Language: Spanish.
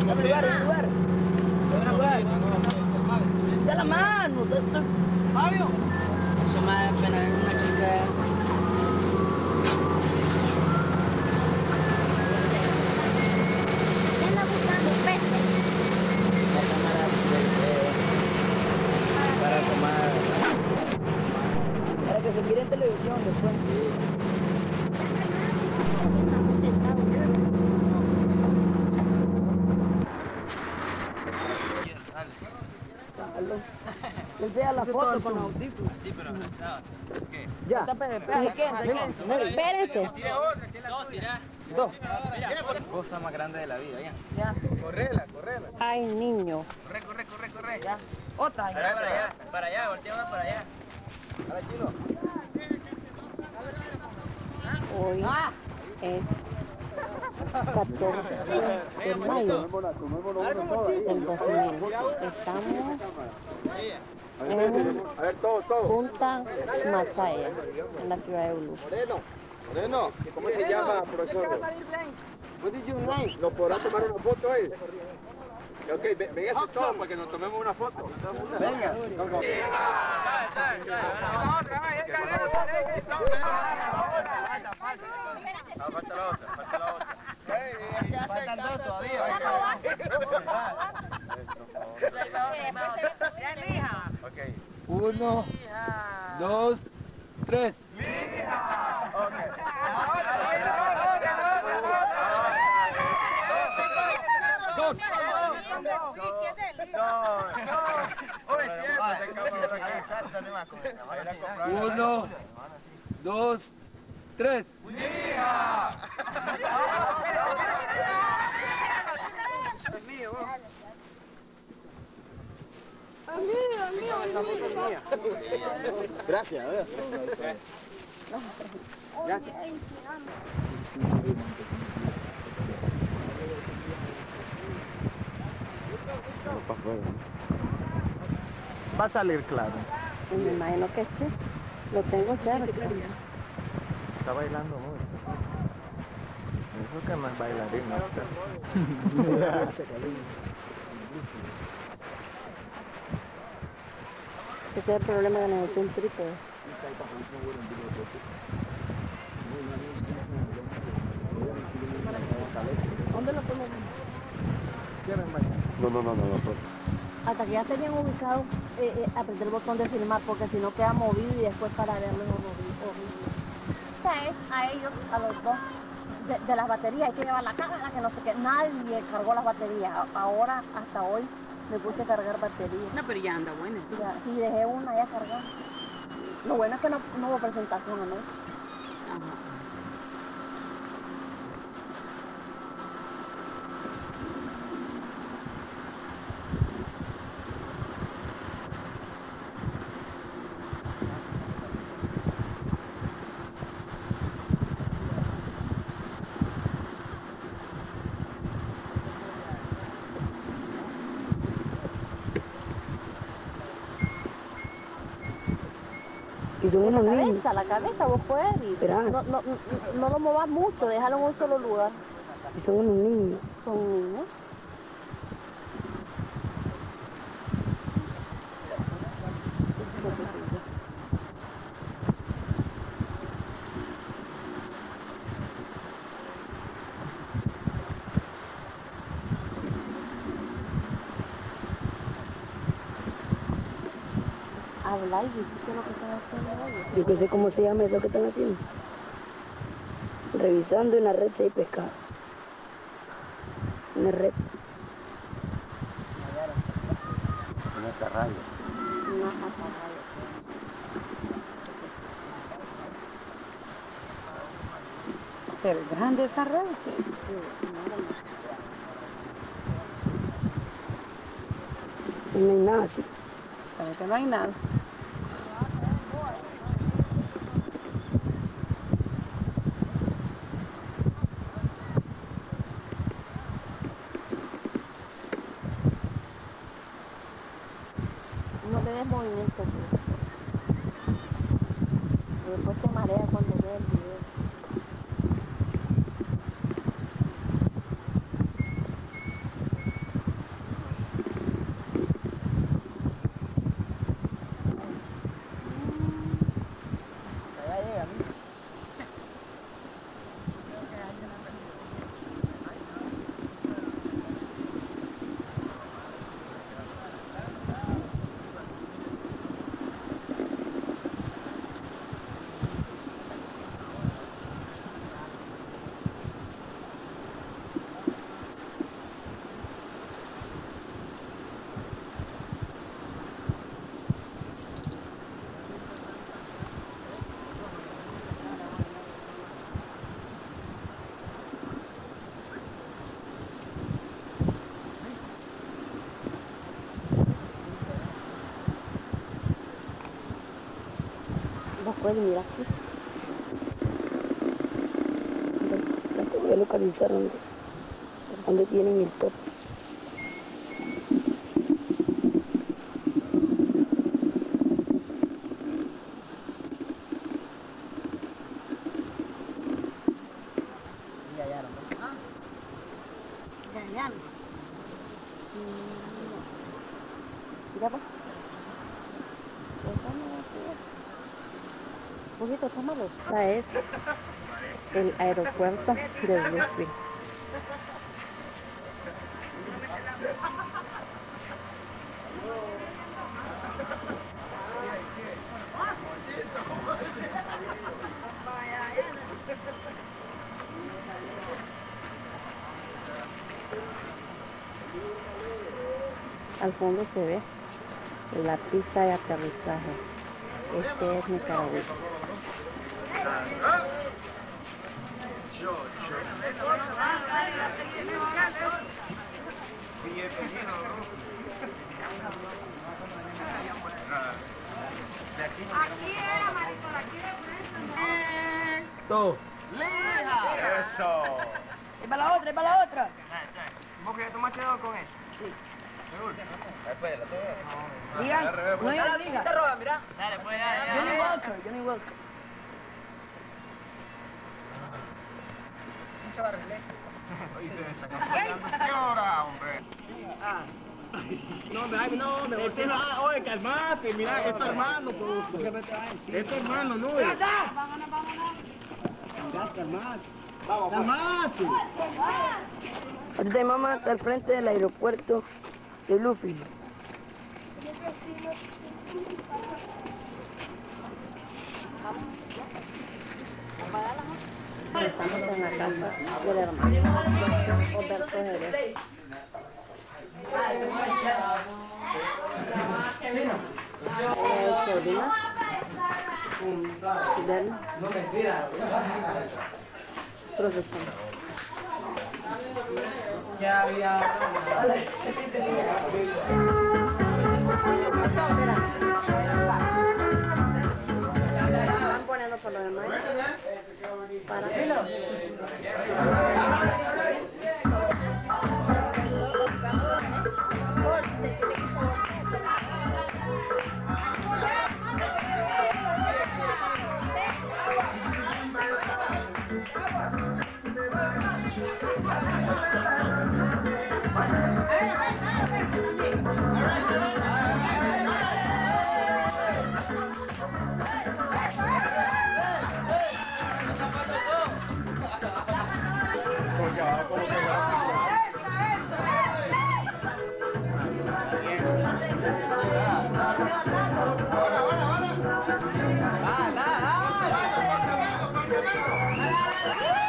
lugar. Da la mano. Fabio. Eso más apenas es una chica. ¿Quién anda buscando peces? La cámara para tomar. Para que se mire en televisión después. Les vea la foto con los audífonos. Sí, pero ¿qué? Ya. Espérense. Dos. Cosa más grande de la vida, ya. Correla. Ay, niño. Corre. Ya. Otra. Para allá, volteamos para allá. Ahora, chino. Hoy es 14 de mayo del 2000. Estamos en Punta Masaya, en la ciudad de Ulu. Moreno, ¿cómo se llama, profesor? What did you name? ¿Nos podrá tomar una foto ahí? Ok, venga eso todo para que nos tomemos una foto. Venga. Falta la otra. Faltan dos todavía. Ok. 1, 2, 3. Uno, dos, tres. Gracias, Va a salir claro. Me imagino que sí. Lo tengo cerca. Está bailando mucho. Eso que no es bailarín, ¿no? Ese es el problema que necesito un trípode. ¿Dónde lo ponemos? No. Hasta que ya se hayan ubicado, apreté el botón de filmar porque si no queda movido y después para verlo es horrible. Esta es a ellos, a los dos, de las baterías, hay que llevar la carga, que no sé qué, nadie cargó las baterías. Ahora, hasta hoy, me puse a cargar baterías. No, pero ya anda buena. Sí, dejé una ya cargada. Lo bueno es que no hubo presentación, ¿no? Ajá. Y son unos niños. La cabeza, vos puedes ir. No lo movas mucho, déjalo en un solo lugar. Y son unos niños. Son niños. Habla y dice qué es lo que están haciendo ellos. Yo que sé cómo se llama eso que están haciendo. Revisando en la red si hay pescado. En la red. Una atarraya. Una atarraya. Pero es grande esa red. No hay nada así. Parece que no hay nada. No le des movimiento. Y después te marea cuando ve el video. puede mirar aquí. Ya localizaron dónde tienen el top. Mira pues. Un poquito, tómalo. Esta es el aeropuerto de Bluefield. Al fondo se ve la pista de aterrizaje. Este es Nicaragua. Aquí era, Marisol, aquí de frente. Todo. Eso. ¡Es para la otra, es para la otra! ¿Vos que ya tomaste dedo con eso? Digan, no yo la diga. Dale, pues, dale. Johnny Walker, Johnny Walker. ¿Qué hora, hombre? Oye, calmate, mira, que es tu hermano, es tu hermano, no. Calmate. Ahorita mi mamá está al frente del aeropuerto de Bluefield. Estamos en la casa del hermano Roberto Jerez. Sobrina del profesor. Ya había... Están poniendo por lo demás. Para ¡Ah!